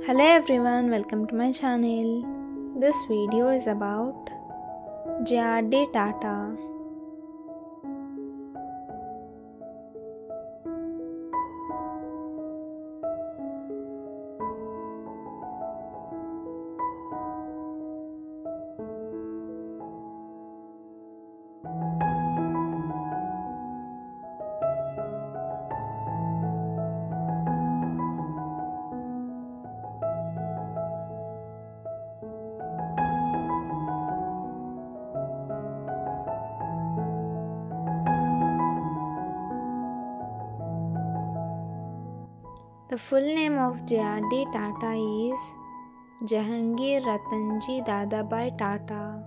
Hello everyone, welcome to my channel. This video is about JRD Tata. The full name of JRD Tata is Jahangir Ratanji Dadabhai Tata.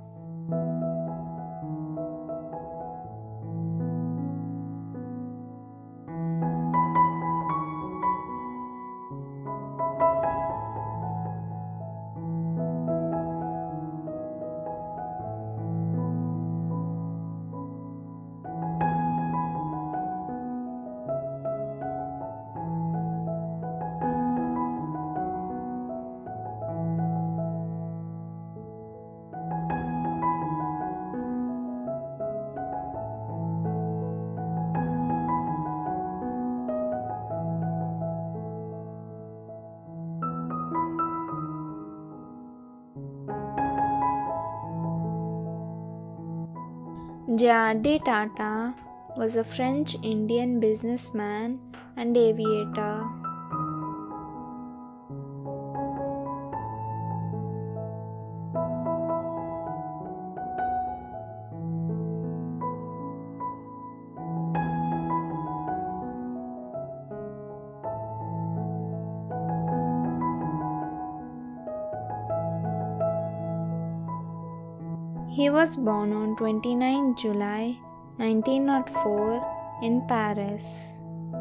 JRD Tata was a French-Indian businessman and aviator. He was born on 29 July 1904 in Paris.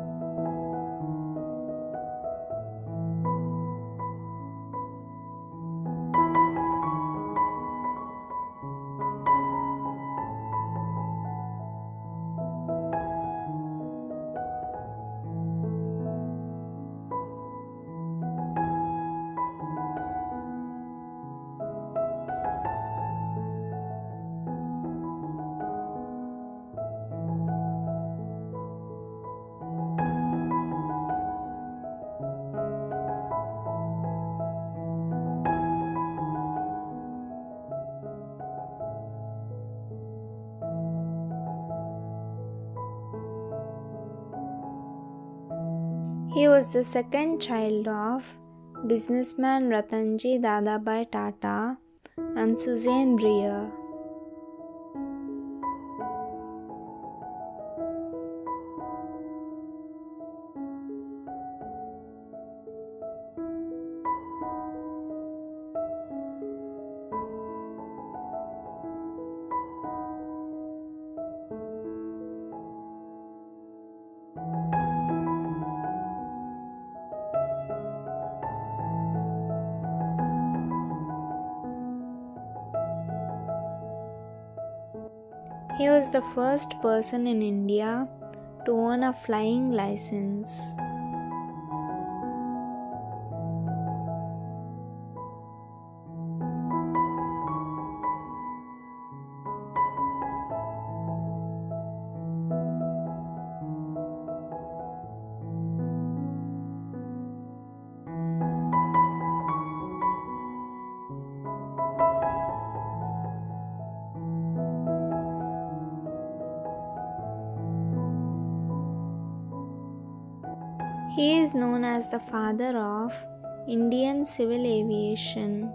He was the second child of businessman Ratanji Dadabhai Tata and Suzanne Breer. He was the first person in India to own a flying license. He is known as the father of Indian civil aviation.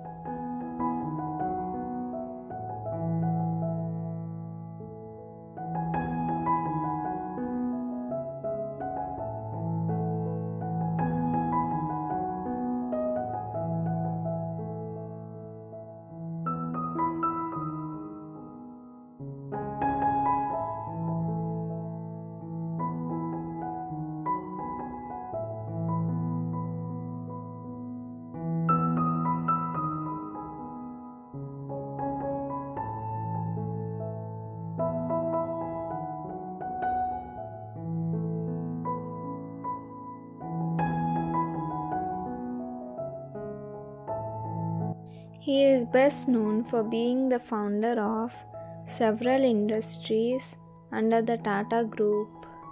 He is best known for being the founder of several industries under the Tata Group.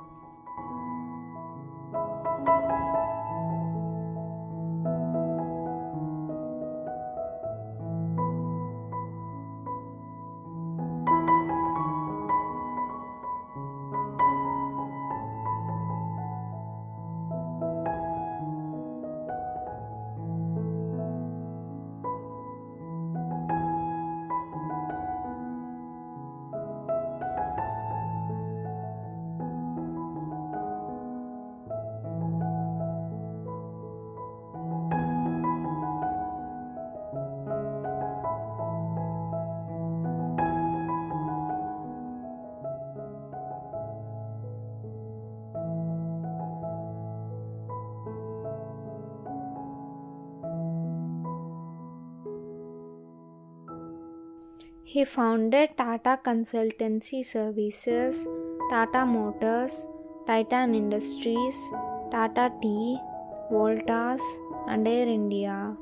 He founded Tata Consultancy Services, Tata Motors, Titan Industries, Tata Tea, Voltas, and Air India.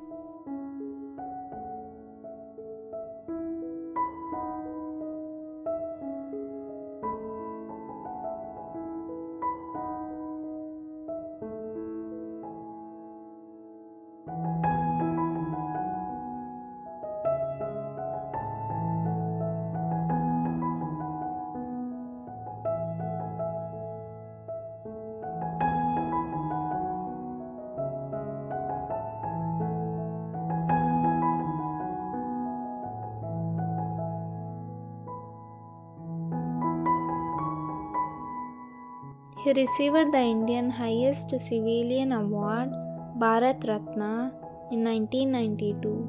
He received the Indian highest civilian award, Bharat Ratna, in 1992.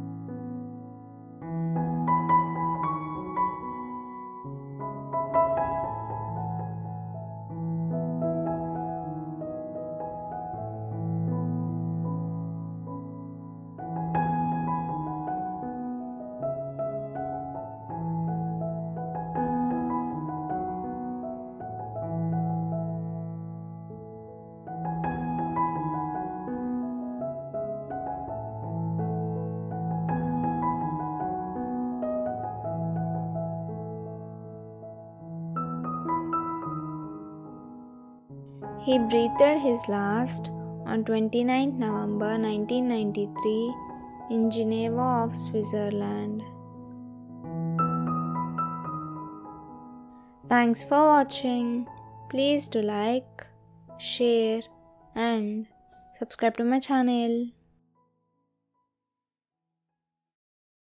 He breathed his last on 29 November 1993 in Geneva of Switzerland. Thanks for watching. Please do like, share and subscribe to my channel.